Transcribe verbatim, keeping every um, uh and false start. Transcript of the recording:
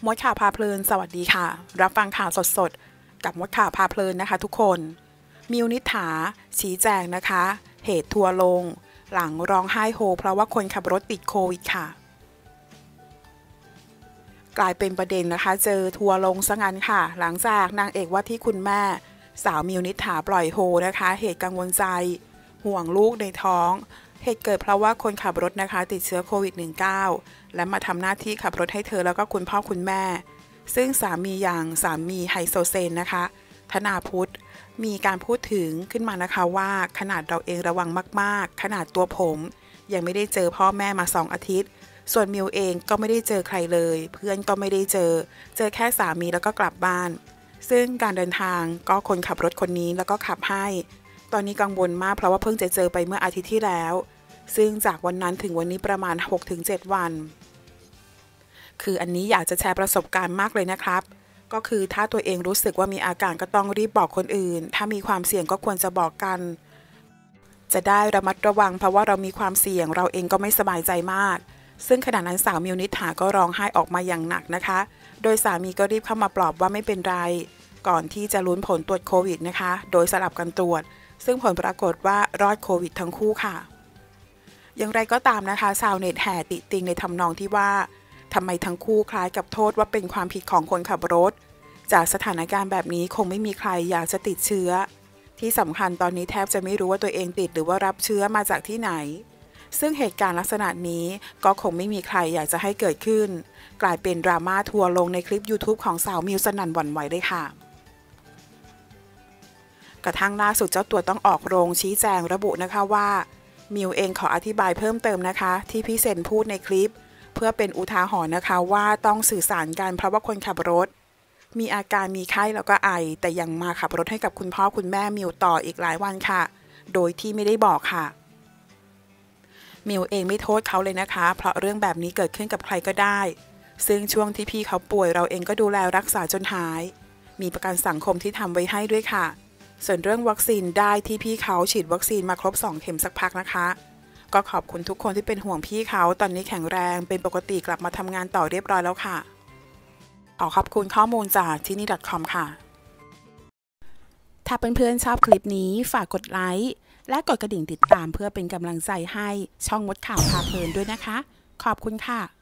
มดข่าวพาเพลินสวัสดีค่ะรับฟังข่าวสดๆกับมดข่าวพาเพลินนะคะทุกคนมิวนิษฐาชี้แจงนะคะเหตุทัวร์ลงหลังร้องไห้โฮเพราะว่าคนขับรถติดโควิดค่ะกลายเป็นประเด็นนะคะเจอทัวร์ลงซะงั้นค่ะหลังจากนางเอกว่าที่คุณแม่สาวมิวนิษฐาปล่อยโฮนะคะเหตุกังวลใจห่วงลูกในท้องเหตุเกิดเพราะว่าคนขับรถนะคะติดเชื้อโควิด สิบเก้า และมาทำหน้าที่ขับรถให้เธอแล้วก็คุณพ่อคุณแม่ซึ่งสามีอย่างสามีไฮโซเซนนะคะธนาพุทธมีการพูดถึงขึ้นมานะคะว่าขนาดเราเองระวังมากๆขนาดตัวผมยังไม่ได้เจอพ่อแม่มาสองอาทิตย์ส่วนมิวเองก็ไม่ได้เจอใครเลยเพื่อนก็ไม่ได้เจอเจอแค่สามีแล้วก็กลับบ้านซึ่งการเดินทางก็คนขับรถคนนี้แล้วก็ขับให้ตอนนี้กังวลมากเพราะว่าเพิ่งจะเจอไปเมื่ออาทิตย์ที่แล้วซึ่งจากวันนั้นถึงวันนี้ประมาณ หกถึงเจ็ด วันคืออันนี้อยากจะแชร์ประสบการณ์มากเลยนะครับก็คือถ้าตัวเองรู้สึกว่ามีอาการก็ต้องรีบบอกคนอื่นถ้ามีความเสี่ยงก็ควรจะบอกกันจะได้ระมัดระวังเพราะว่าเรามีความเสี่ยงเราเองก็ไม่สบายใจมากซึ่งขณะนั้นสาวมิวนิษฐาก็ร้องไห้ออกมาอย่างหนักนะคะโดยสามีก็รีบเข้ามาปลอบว่าไม่เป็นไรก่อนที่จะลุ้นผลตรวจโควิดนะคะโดยสลับกันตรวจซึ่งผลปรากฏว่ารอดโควิดทั้งคู่ค่ะอย่างไรก็ตามนะคะชาวเน็ตแห่ติติงในทำนองที่ว่าทำไมทั้งคู่คล้ายกับโทษว่าเป็นความผิดของคนขับรถจากสถานการณ์แบบนี้คงไม่มีใครอยากจะติดเชื้อที่สำคัญตอนนี้แทบจะไม่รู้ว่าตัวเองติดหรือว่ารับเชื้อมาจากที่ไหนซึ่งเหตุการณ์ลักษณะนี้ก็คงไม่มีใครอยากจะให้เกิดขึ้นกลายเป็นดราม่าทัวร์ลงในคลิป ยูทูบ ของสาวมิวสนั่นหวั่นไหวเลยค่ะกระทั่งล่าสุดเจ้าตัวต้องออกโรงชี้แจงระบุนะคะว่ามิวเองขออธิบายเพิ่มเติมนะคะที่พี่เซนพูดในคลิปเพื่อเป็นอุทาหรณ์นะคะว่าต้องสื่อสารกันเพราะว่าคนขับรถมีอาการมีไข้แล้วก็ไอแต่ยังมาขับรถให้กับคุณพ่อคุณแม่มิวต่ออีกหลายวันค่ะโดยที่ไม่ได้บอกค่ะมิวเองไม่โทษเขาเลยนะคะเพราะเรื่องแบบนี้เกิดขึ้นกับใครก็ได้ซึ่งช่วงที่พี่เขาป่วยเราเองก็ดูแลรักษาจนหายมีประกันสังคมที่ทำไว้ให้ด้วยค่ะส่วนเรื่องวัคซีนได้ที่พี่เขาฉีดวัคซีนมาครบสองเข็มสักพักนะคะก็ขอบคุณทุกคนที่เป็นห่วงพี่เขาตอนนี้แข็งแรงเป็นปกติกลับมาทำงานต่อเรียบร้อยแล้วค่ะขอขอบคุณข้อมูลจากที่นี่ .com ค่ะถ้าเพื่อนๆชอบคลิปนี้ฝากกดไลค์และกดกระดิ่งติดตามเพื่อเป็นกำลังใจให้ช่องมดข่าวพาเพลินด้วยนะคะขอบคุณค่ะ